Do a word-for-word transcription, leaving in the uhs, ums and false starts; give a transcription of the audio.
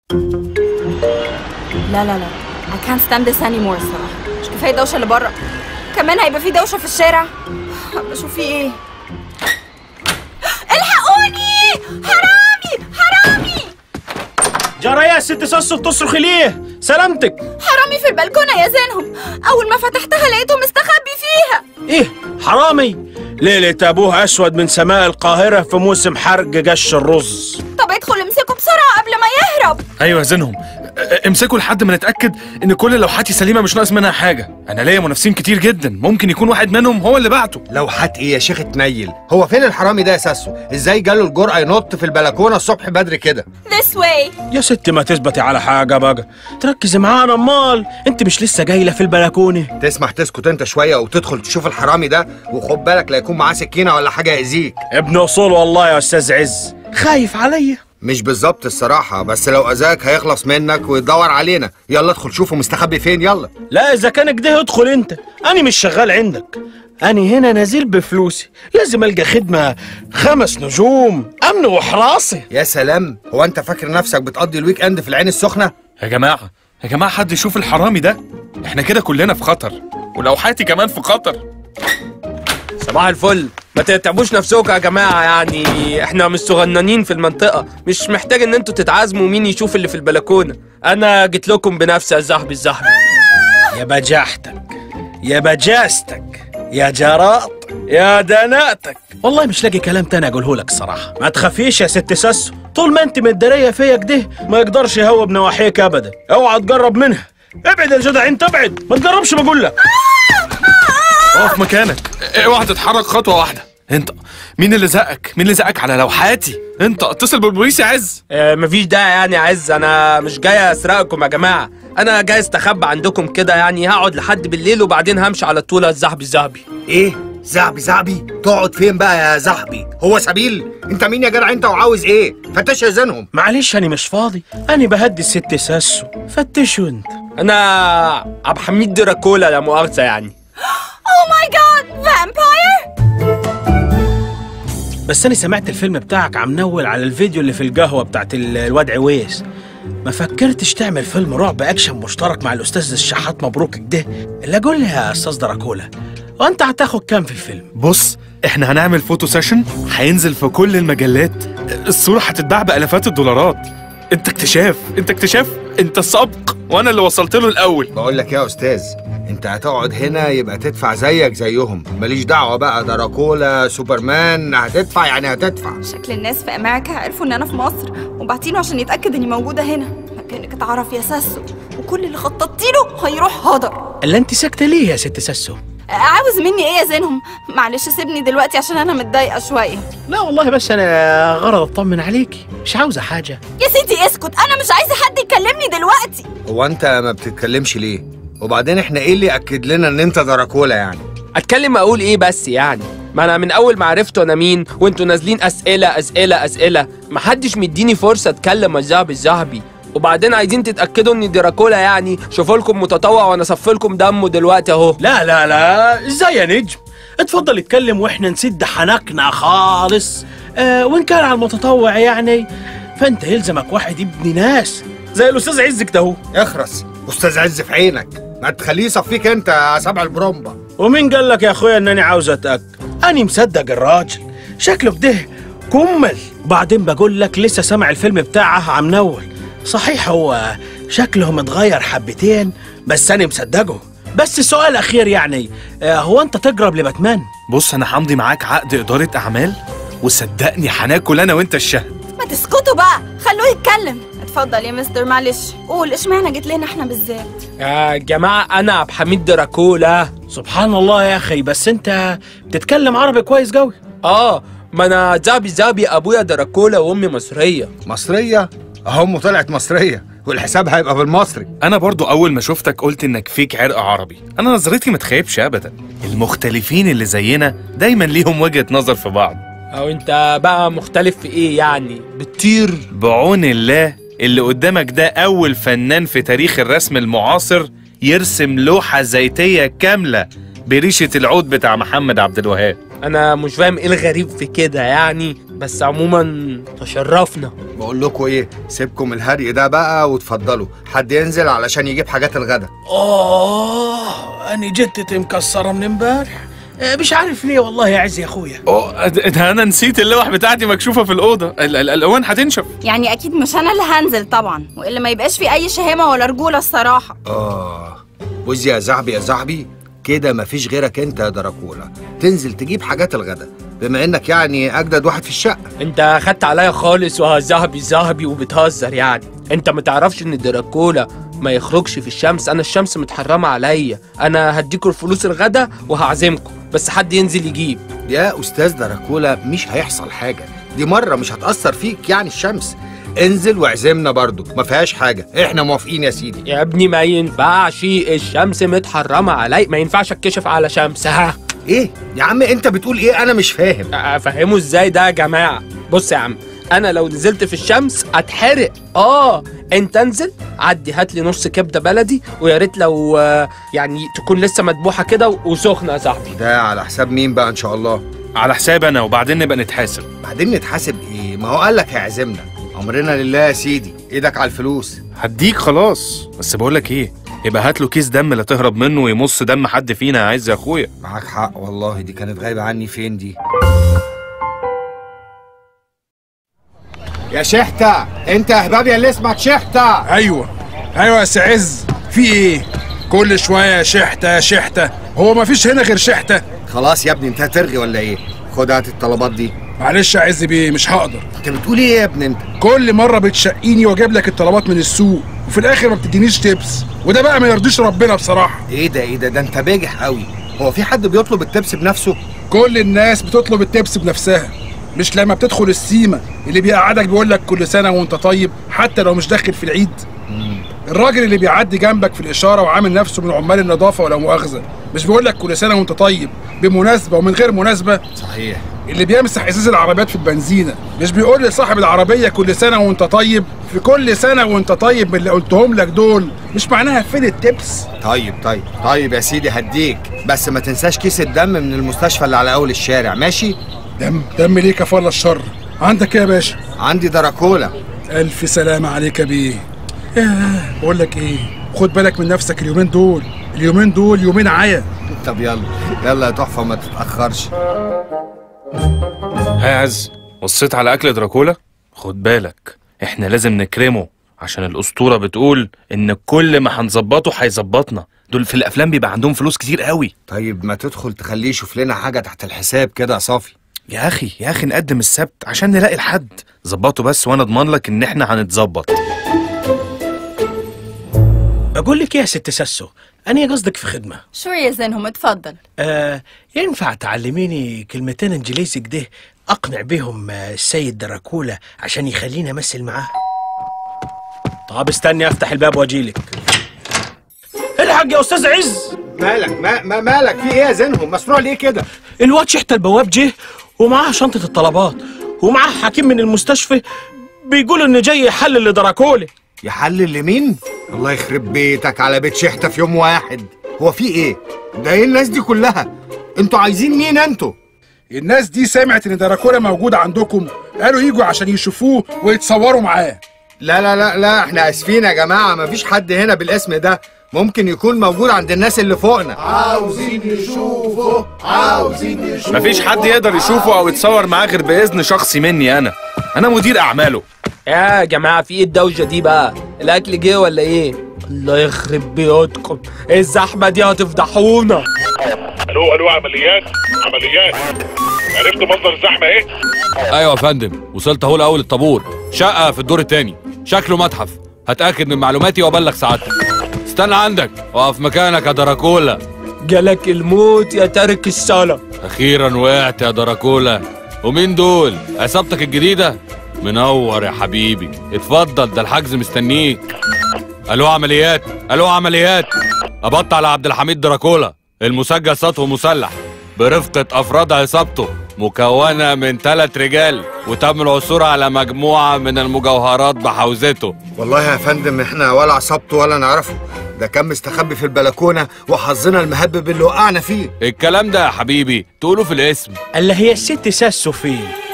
لا لا لا I can't stand this anymore الصراحة. مش كفاية الدوشة اللي بره، كمان هيبقى في دوشة في الشارع. بشوف في ايه. الحقوني، حرامي حرامي. جرى يا ست ساسو بتصرخي ليه؟ سلامتك. حرامي في البلكونة يا زينهم، أول ما فتحتها لقيته مستخبي فيها. ايه حرامي؟ ليلة ابوها اسود من سماء القاهرة في موسم حرق قش الرز. طب ادخل امسكه بسرعة قبل ما يهرب. ايوه يا زينهم، امسكوا لحد ما نتاكد ان كل لوحاتي سليمه مش ناقص منها حاجه. انا ليا منافسين كتير جدا، ممكن يكون واحد منهم هو اللي بعته. لوحات ايه يا شيخ اتنيل؟ هو فين الحرامي ده يا ساسو؟ ازاي جاله الجرأة ينط في البلكونه الصبح بدري كده؟ This way. يا ست ما تثبتي على حاجة بقى، تركزي معانا. امال انت مش لسه جايلة في البلكونة؟ تسمح تسكت انت شويه وتدخل تشوف الحرامي ده، وخد بالك لا يكون معاه سكينه ولا حاجه يأذيك. ابن اصول والله يا استاذ عز، خايف عليا. مش بالظبط الصراحه، بس لو اذاك هيخلص منك ويدور علينا. يلا ادخل شوفه مستخبي فين. يلا. لا اذا كان كده ادخل انت، انا مش شغال عندك، انا هنا نازل بفلوسي، لازم القى خدمه خمس نجوم امن وحراسه. يا سلام، هو انت فاكر نفسك بتقضي الويك اند في العين السخنه؟ يا جماعه يا جماعه حد يشوف الحرامي ده، احنا كده كلنا في خطر، ولوحاتي كمان في خطر. صباح الفل، ما تتعبوش نفسكم يا جماعه، يعني احنا مش صغننين في المنطقه، مش محتاج ان انتوا تتعازموا مين يشوف اللي في البلكونه. انا جيت لكم بنفسي يا صاحبي الزحمه. يا بجاحتك، يا بجاستك، يا جراط، يا دناتك، والله مش لاقي كلام تاني اقوله لك الصراحه. ما تخافيش يا ست ساسو، طول ما انت متداريه فيا كده ما يقدرش يهوب نواحيك ابدا. اوعى تقرب منها، ابعد يا جدع انت، ابعد، ما تقربش بقول لك. اقف مكانك، اوعى تتحرك خطوه واحده. انت مين اللي زقك؟ مين اللي زقك على لوحاتي؟ انت اتصل بالبوليس يا عز. اه مفيش داعي يعني يا عز، انا مش جاي اسرقكم يا جماعه، انا جاي استخبى عندكم كده، يعني هقعد لحد بالليل وبعدين همشي على طول يا زحبي الزحبي. ايه زعبي زعبي؟ تقعد فين بقى يا زحبي؟ هو سبيل؟ انت مين يا جدع انت وعاوز ايه؟ فتش يا زينهم. معلش انا مش فاضي، انا بهدي الست ساسو، فتشوا انت. انا عبد الحميد دراكولا لا مؤاخذه يعني. Oh my god, vampire! بس انا سمعت الفيلم بتاعك عم نول على الفيديو اللي في القهوه بتاعت الواد عويس، ما فكرتش تعمل فيلم رعب اكشن مشترك مع الاستاذ الشحات مبروك كده؟ اللي قول لي يا استاذ دراكولا، وانت هتاخد كام في الفيلم؟ بص، احنا هنعمل فوتو سيشن هينزل في كل المجلات، الصوره هتتباع بالافات الدولارات. انت اكتشاف، انت اكتشاف، انت السابق وانا اللي وصلت له الاول. بقول لك يا استاذ، انت هتقعد هنا يبقى تدفع زيك زيهم، ماليش دعوه بقى دراكولا سوبرمان، هتدفع يعني هتدفع. شكل الناس في امريكا عرفوا ان انا في مصر وبعتينه عشان يتاكد اني موجوده هنا، كانك اتعرف يا ساسو، وكل اللي خططتي له هيروح هدر. اللي انت ساكته ليه يا ست ساسو؟ عاوز مني ايه يا زينهم؟ معلش سيبني دلوقتي عشان انا متضايقه شويه. لا والله بس انا غرض اطمن عليكي، مش عاوزه حاجه. يا سيدي اسكت، انا مش عايزه حد يكلمني دلوقتي. هو انت ما بتتكلمش ليه؟ وبعدين احنا ايه اللي اكد لنا ان انت دراكولا يعني؟ اتكلم اقول ايه بس يعني؟ ما انا من اول ما عرفتوا انا مين وانتوا نازلين اسئله اسئله اسئله، محدش مديني فرصه اتكلم يا زهبي الزهبي. وبعدين عايزين تتاكدوا اني دراكولا يعني؟ شوفوا لكم متطوع وانا اصفي لكم دمه دلوقتي اهو. لا لا لا، ازاي يا نجم؟ اتفضل اتكلم واحنا نسد حنكنا خالص. اه وان كان على المتطوع يعني فانت يلزمك واحد ابن ناس زي الاستاذ عز كده اهو. اخرس، استاذ عز في عينك، ما تخليه يصفيك انت يا سبع البرومبا. ومين قال لك يا اخويا انني عاوز اتاكد؟ اني مصدق الراجل، شكله كده كمل. وبعدين بقول لك لسه سامع الفيلم بتاعه عم نول، صحيح هو شكله متغير حبتين بس انا مصدقه. بس سؤال اخير يعني، هو انت تقرب لباتمان؟ بص انا همضي معاك عقد اداره اعمال، وصدقني هناكل انا وانت الشهد. ما تسكتوا بقى، خلوه يتكلم. اتفضل يا مستر، معلش قول اشمعنى جيت لنا احنا بالذات؟ يا جماعه انا عبد الحميد دراكولا. سبحان الله يا اخي، بس انت بتتكلم عربي كويس قوي. اه ما انا زابي زابي، ابويا دراكولا وامي مصريه. مصريه؟ اهو امه طلعت مصريه والحساب هيبقى بالمصري. انا برضو اول ما شفتك قلت انك فيك عرق عربي، انا نظرتي ما تخيبش ابدا، المختلفين اللي زينا دايما ليهم وجهه نظر في بعض. او انت بقى مختلف في ايه يعني؟ بتطير؟ بعون الله اللي قدامك ده اول فنان في تاريخ الرسم المعاصر يرسم لوحه زيتيه كامله بريشه العود بتاع محمد عبد الوهاب. انا مش فاهم ايه الغريب في كده يعني، بس عموما تشرفنا. بقول لكم ايه، سيبكم الهري ده بقى وتفضلوا، حد ينزل علشان يجيب حاجات الغدا. اوه انا جدتي مكسره من امبارح، مش عارف ليه والله يا عز يا اخويا. اوه ده انا نسيت اللوح بتاعتي مكشوفه في الاوضه، الالوان هتنشف. يعني اكيد مش انا اللي هنزل طبعا، والا ما يبقاش في اي شهامه ولا رجوله الصراحه. اه بص يا صاحبي يا صاحبي، كده مفيش غيرك انت يا دراكولا تنزل تجيب حاجات الغدا، بما انك يعني اجدد واحد في الشقه. انت اخدت عليا خالص وهزهبي زهبي وبتهزر يعني. انت ما تعرفش ان دراكولا ما يخرجش في الشمس، انا الشمس متحرمه عليا. انا هديكوا الفلوس الغدا وهعزمكم، بس حد ينزل يجيب. يا استاذ دراكولا مش هيحصل حاجه، دي مره مش هتاثر فيك يعني الشمس. انزل واعزمنا برضو، ما فيهاش حاجه، احنا موافقين يا سيدي. يا ابني ما ينفعش، الشمس متحرمه علي، ما ينفعش اتكشف على شمس. ها ايه يا عم انت بتقول ايه؟ انا مش فاهم. افهمه ازاي ده يا جماعه؟ بص يا عم، انا لو نزلت في الشمس اتحرق. اه انت انزل عدي هات لي نص كبده بلدي، ويا ريت لو يعني تكون لسه مدبوحه كده وسخنه يا صاحبي. ده على حساب مين بقى ان شاء الله؟ على حساب انا، وبعدين نبقى نتحاسب. بعدين نتحاسب ايه؟ ما هو قال لك هيعزمنا. امرنا لله يا سيدي، ايدك على الفلوس. هديك خلاص، بس بقول لك ايه، يبقى هات له كيس دم لا تهرب منه ويمص دم حد فينا يا عز يا اخويا. معاك حق والله، دي كانت غايبه عني. فين دي؟ يا شحتة، انت يا هباب يا اللي اسمك شحتة. ايوه ايوه يا سي عز، في ايه؟ كل شويه شحتة يا شحتة، هو مفيش هنا غير شحتة؟ خلاص يا ابني انت هترغي ولا ايه؟ خد هات الطلبات دي. معلش يا عز بيه مش هقدر. انت بتقول ايه يا ابني انت؟ كل مره بتشقيني واجيب لك الطلبات من السوق، وفي الاخر ما بتدينيش تبس، وده بقى ما يرضيش ربنا بصراحه. ايه ده ايه ده ده انت باجح قوي. هو في حد بيطلب التبس بنفسه؟ كل الناس بتطلب التبس بنفسها، مش لما بتدخل السيما اللي بيقعدك بيقول لك كل سنه وانت طيب حتى لو مش داخل في العيد. مم. الراجل اللي بيعدي جنبك في الاشاره وعامل نفسه من عمال النظافه ولا مؤاخذه مش بيقول لك كل سنه وانت طيب بمناسبه ومن غير مناسبه. صحيح. اللي بيمسح ازاز العربيات في البنزينه مش بيقول لصاحب العربيه كل سنه وانت طيب في كل سنه وانت طيب من اللي قلتهم لك دول، مش معناها فين التبس. طيب طيب طيب يا سيدي هديك، بس ما تنساش كيس الدم من المستشفى اللي على اول الشارع، ماشي؟ دم دم ليه كفالة الشر. عندك ايه يا باشا؟ عندي دراكولا. الف سلامه عليك يا بيه. ياه بقول لك ايه، خد بالك من نفسك اليومين دول، اليومين دول يومين عيا. طب يلا يلا يا تحفه ما تتاخرش. ها يا عز، بصيت على اكل دراكولا؟ خد بالك احنا لازم نكرمه، عشان الاسطوره بتقول ان كل ما هنظبطه هيظبطنا. دول في الافلام بيبقى عندهم فلوس كتير قوي. طيب ما تدخل تخليه يشوف لنا حاجه تحت الحساب كده يا صافي. يا اخي يا اخي نقدم السبت عشان نلاقي الحد. ظبطه بس وانا اضمن لك ان احنا هنتظبط. اقول لك ايه يا ست ساسو، انا قصدك في خدمه. شو يا زينهم اتفضل. آه ينفع تعلميني كلمتين انجليزي كده اقنع بيهم السيد دراكولا عشان يخليني امثل معاه؟ طب استني افتح الباب واجيلك. الحق يا استاذ عز. مالك ما, ما مالك في ايه يا زينهم؟ مسروع ليه كده؟ الواد شحتة البواب جه ومعاه شنطه الطلبات ومعاه حكيم من المستشفى بيقول انه جاي يحلل لدراكولا. يحلل لمين؟ الله يخرب بيتك على بيت شحتة في يوم واحد. هو في ايه؟ ده ايه الناس دي كلها؟ انتوا عايزين مين انتوا؟ الناس دي سمعت ان دراكولا موجود عندكم، قالوا يجوا عشان يشوفوه ويتصوروا معاه. لا لا لا لا احنا اسفين يا جماعه، مفيش حد هنا بالاسم ده، ممكن يكون موجود عند الناس اللي فوقنا. عاوزين نشوفه عاوزين نشوفه. مفيش حد يقدر يشوفه او يتصور معاه غير باذن شخصي مني انا. انا مدير اعماله. يا جماعه في ايه الدوشه دي بقى؟ الاكل جه ولا ايه؟ الله يخرب بيوتكم، ايه الزحمه دي؟ هتفضحونا. الو الو عمليات عمليات. عرفت مصدر الزحمه ايه؟ ايوه يا فندم، وصلت اهو لاول الطابور، شقه في الدور الثاني، شكله متحف. هتاكد من معلوماتي وابلغ سعادتك. استنى عندك، اقف مكانك يا دراكولا. جالك الموت يا تارك الصلاه. اخيرا وقعت يا دراكولا. ومين دول؟ عصابتك الجديده؟ منور يا حبيبي، اتفضل ده الحجز مستنيك. الو عمليات، الو عمليات. ابطل على عبد الحميد دراكولا، المسجل سطو مسلح برفقة افراد عصابته مكونة من ثلاث رجال، وتم العثور على مجموعة من المجوهرات بحوزته. والله يا فندم احنا ولا عصابته ولا نعرفه، ده كان مستخبي في البلكونه وحظنا المهبب اللي وقعنا فيه. الكلام ده يا حبيبي تقوله في الاسم. اللي هي الست ساسو فين؟